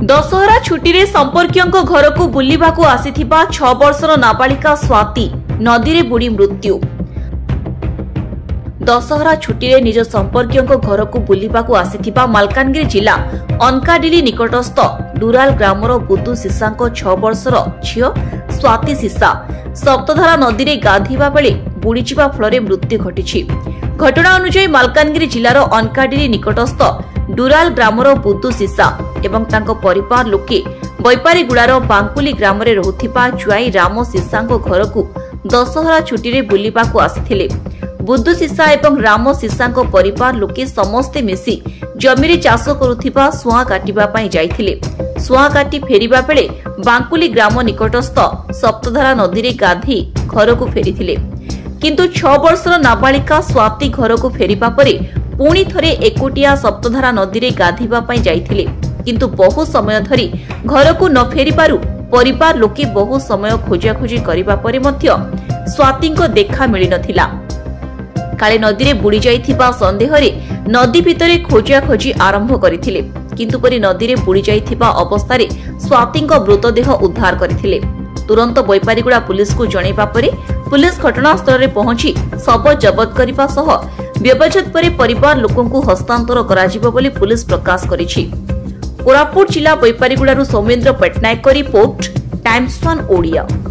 दशहरा छुट्टी रे संपर्कियों घर को बुलिबाकू आसीथिबा 6 वर्षर नाबालिका स्वाति नदी रे बुड़ी मृत्यु। दशहरा छुट्टी रे निज संपर्कियों घर को बुलिबाकू आसीथिबा मालकानगिरी जिला अनकाडिली निकटस्थ डुराल ग्रामर बुद्धू सीसा 6 वर्षर झियो स्वाति सीसा सप्तधारा नदी रे गाधीबा बेले बुड़ीजिबा फल मृत्यु घटी। घटना अनुसार मालकानगिरी जिलार अनकाडिली निकटस्थ डुराल ग्रामर बुद्धू सीसा एवं तांको परिवार लोके बैपारीगुड़ार बांकुली ग्राम रे रहुथिबा जुआई राम सीसा घर को दशहरा छुट्टी रे बुलिबाकू आसिथिले। बुद्धू सीसा एवं राम सीसा परिवार लोके समस्ते मिसी जमीरे चाष करुथिबा सुआ काटिबा पई जाइथिले। सुआ काटी फेरिबा बेले बांकुली ग्राम निकटस्थ सप्तधारा नदी रे गाधी घर को फेरिथिले, किंतु 6 वर्षर नाबालिका स्वाति घर को फेरिबा परे पुणी थरे एकोटिया सप्तधारा नदी रे गाधीबा पई जाइथिले, किंतु बहु समय धरी घर को न फेरिबारु परिवार लोके बहु समय खोजाखोजी करिबा परे मध्य स्वातिको देखा मिली नथिला। काले नदी रे बुड़ी जाइथिबा संदेह रे नदी भितरे खोजाखोजी आरंभ करिथिले, किंतु परि नदी रे बुड़ी जाइथिबा अवस्था रे स्वातिको मृतदेह उद्धार करिथिले। तुरंत बैपारीगुड़ा पुलिस को जणैबा परे पुलिस घटनास्थल रे पहुंची शव जबत करबा सह व्यवच्छेद परे परिवार लोकन को हस्तांतर कराजिबो बोली पुलिस प्रकाश करिछि। कोरापुट जिला बैपारीगुड़ारू सौमेन्द्र पटनायक रिपोर्ट, टाइम्स 1 ओडिया।